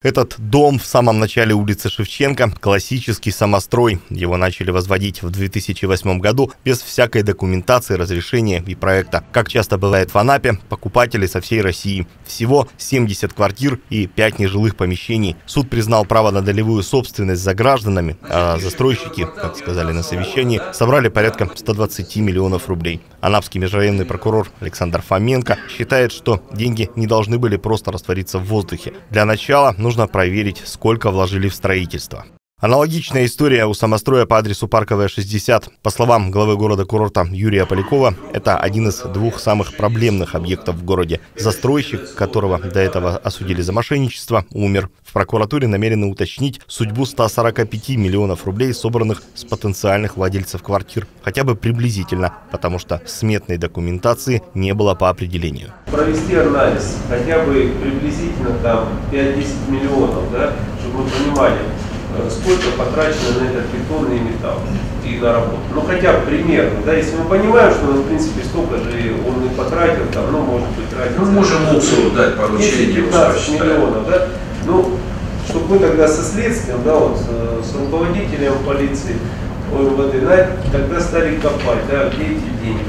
Этот дом в самом начале улицы Шевченко – классический самострой. Его начали возводить в 2008 году без всякой документации, разрешения и проекта. Как часто бывает в Анапе, покупатели со всей России. Всего 70 квартир и 5 нежилых помещений. Суд признал право на долевую собственность за гражданами, а застройщики, как сказали на совещании, собрали порядка 120 миллионов рублей. Анапский межрайонный прокурор Александр Фоменко считает, что деньги не должны были просто раствориться в воздухе. Для начала нужно проверить, сколько вложили в строительство. Аналогичная история у самостроя по адресу Парковая, 60. По словам главы города-курорта Юрия Полякова, это один из двух самых проблемных объектов в городе. Застройщик, которого до этого осудили за мошенничество, умер. В прокуратуре намерены уточнить судьбу 145 миллионов рублей, собранных с потенциальных владельцев квартир. Хотя бы приблизительно, потому что сметной документации не было по определению. Провести анализ, хотя бы приблизительно там 5-10 миллионов, да, чтобы мы понимали, сколько потрачено на этот бетон и металл и на работу. Ну хотя бы примерно, да, если мы понимаем, что в принципе столько же он не потратил, там, ну может быть тратить. Ну можем УКСу дать поручение. 10-15 миллионов, да, ну, чтобы мы тогда со следствием, да, вот с руководителем полиции, ОМВД, тогда стали копать, да, где эти деньги,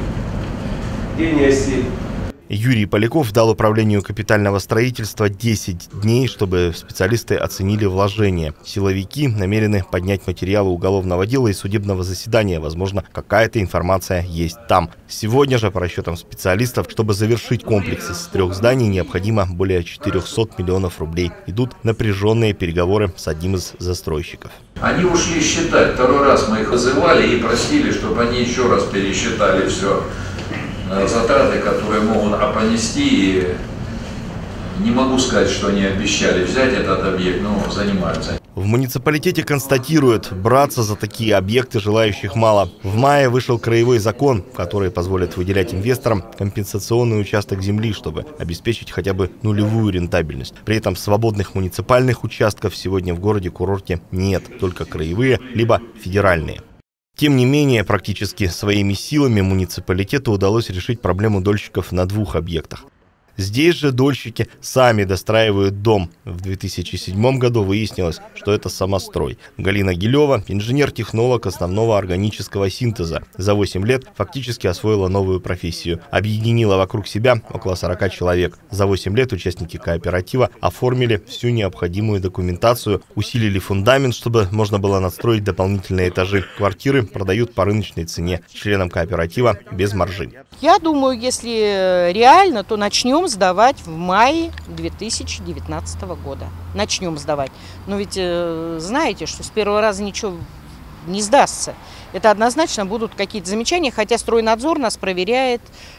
где они осели. Юрий Поляков дал управлению капитального строительства 10 дней, чтобы специалисты оценили вложения. Силовики намерены поднять материалы уголовного дела и судебного заседания. Возможно, какая-то информация есть там. Сегодня же, по расчетам специалистов, чтобы завершить комплекс из 3 зданий, необходимо более 400 миллионов рублей. Идут напряженные переговоры с одним из застройщиков. Они ушли считать. Второй раз мы их вызывали и просили, чтобы они еще раз пересчитали все. Затраты, которые могут понести, и не могу сказать, что они обещали взять этот объект, но занимаются. В муниципалитете констатируют, браться за такие объекты желающих мало. В мае вышел краевой закон, который позволит выделять инвесторам компенсационный участок земли, чтобы обеспечить хотя бы нулевую рентабельность. При этом свободных муниципальных участков сегодня в городе-курорте нет, только краевые, либо федеральные. Тем не менее, практически своими силами муниципалитету удалось решить проблему дольщиков на 2 объектах. Здесь же дольщики сами достраивают дом. В 2007 году выяснилось, что это самострой. Галина Гилева – инженер-технолог основного органического синтеза. За 8 лет фактически освоила новую профессию. Объединила вокруг себя около 40 человек. За 8 лет участники кооператива оформили всю необходимую документацию, усилили фундамент, чтобы можно было надстроить дополнительные этажи. Квартиры продают по рыночной цене, членам кооператива без маржи. Я думаю, если реально, то начнем сдавать в мае 2019 года. Начнем сдавать. Но ведь знаете, что с первого раза ничего не сдастся. Это однозначно будут какие-то замечания, хотя стройнадзор нас проверяет.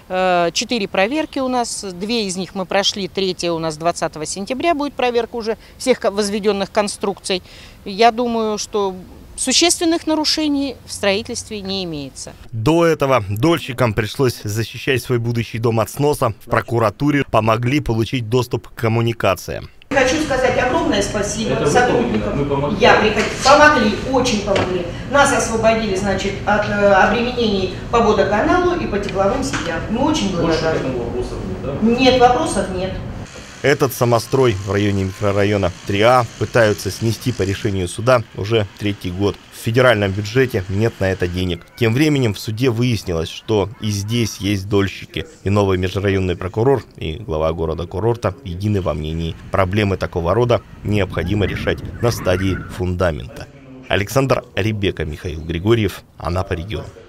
4 проверки у нас, 2 из них мы прошли, 3 у нас 20 сентября будет проверка уже всех возведенных конструкций. Я думаю, что существенных нарушений в строительстве не имеется. До этого дольщикам пришлось защищать свой будущий дом от сноса. В прокуратуре помогли получить доступ к коммуникациям. Хочу сказать огромное спасибо Это сотрудникам. Мы помогли. Помогли, очень помогли. Нас освободили, значит, от обременений по водоканалу и по тепловым сетям. Мы очень благодарны. Вопросов нет, да? Нет, вопросов нет. Этот самострой в районе микрорайона 3А пытаются снести по решению суда уже 3-й год. В федеральном бюджете нет на это денег. Тем временем в суде выяснилось, что и здесь есть дольщики. И новый межрайонный прокурор, и глава города-курорта едины во мнении. Проблемы такого рода необходимо решать на стадии фундамента. Александр Ребека, Михаил Григорьев, Анапа регион.